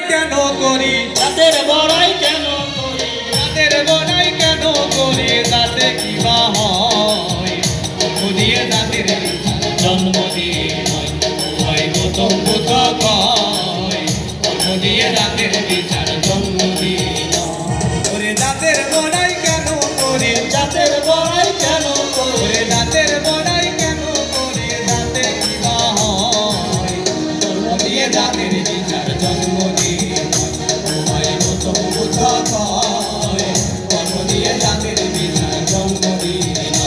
কেন করি জাতের বড়াই কেন করি জাতের বড়াই কেন করি যাতে কি বা হয় জন্ম দিয়ে জাতির জন্ম দিয়ে নয় হয় গৌতম বুদ্ধ কয় জন্ম দিয়ে জাতির বিচার জন্ম দিয়ে ওরে জাতের বড়াই কেন করি জাতের বড়াই কেন করি ওরে জাতের বড়াই কেন করি যাতে কি বা হয় জন্ম দিয়ে জাতির বিচার জন্ম দিয়ে হয় গৌতম বুদ্ধ কয় জন্ম দিয়ে জাতির বিচার জন্ম দিয়ে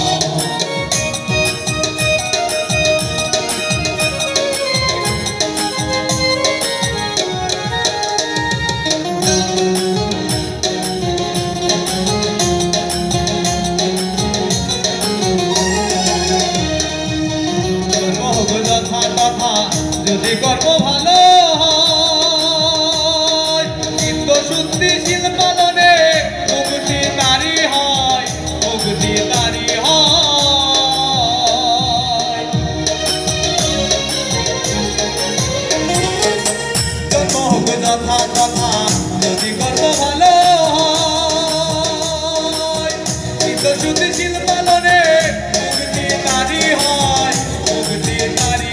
কথা যদি কর্ম ভালো হয় কিন্তু শুদ্ধিশীল পালনে মুক্তি তারি হয় মুক্তি তারি হয় জন্ম হোক যথা তথা যদি কর্ম ভালো হয় কিন্তু শুদ্ধিশীল পালনে মুক্তি তারি হয় মুক্তি তারি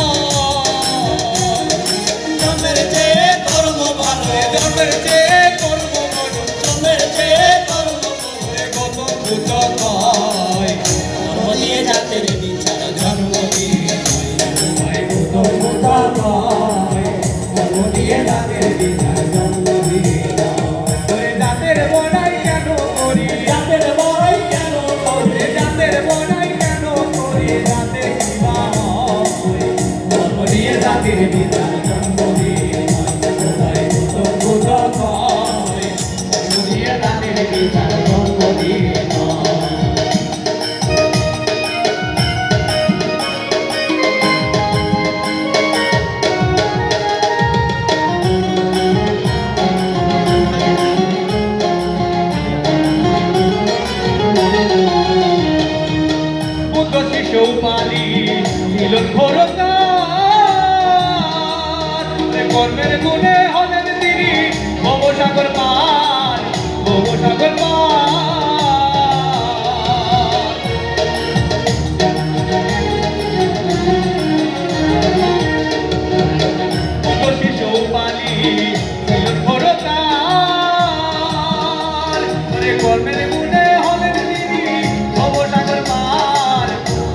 জন্মের চেয়ে কর্ম ভালো জন্মের চেয়ে কর্ম গৌতম বুদ্ধ কয় জন্ম দিয়ে জাতের বিচার জন্ম দিয়ে গৌতম বুদ্ধ কয় জন্ম দিয়ে জাতের বিচার জন্ম দিয়ে জাতের বড়াই কেন করি জাতের বড়াই কেন করি জাতের বড়াই কেন করি যাতে কি বা হয় জন্ম দিয়ে জাতির বিচার জন্ম দিয়ে পালি ছিল কর্মের গুণে হলেন তিনি ভবসাগর পার ভবসাগর পার শিশু পালি ছিল কর্মের গুণে হলেন তিনি ভবসাগর পার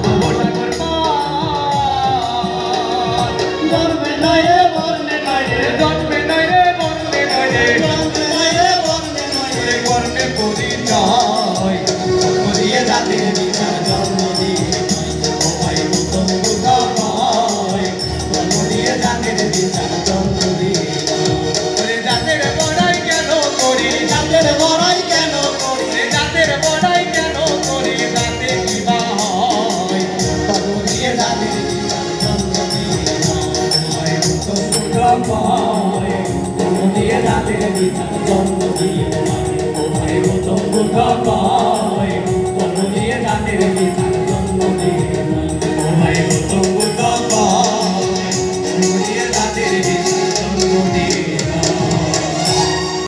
জাতির বিচার জন্ম দিয়ে গৌতম বুদ্ধ কয় জন্ম দিয়ে জাতির বিচার জন্ম দিয়ে জাতের বড়াই কেন করি জাতের বড়াই কেন করি জাতের বড়াই কেন করি যাতে কি বা হয় জন্ম দিয়ে জাতির বিচার জন্ম দিয়ে গৌতম বুদ্ধ কয় জন্ম দিয়ে জাতির বিচার জন্ম দিয়ে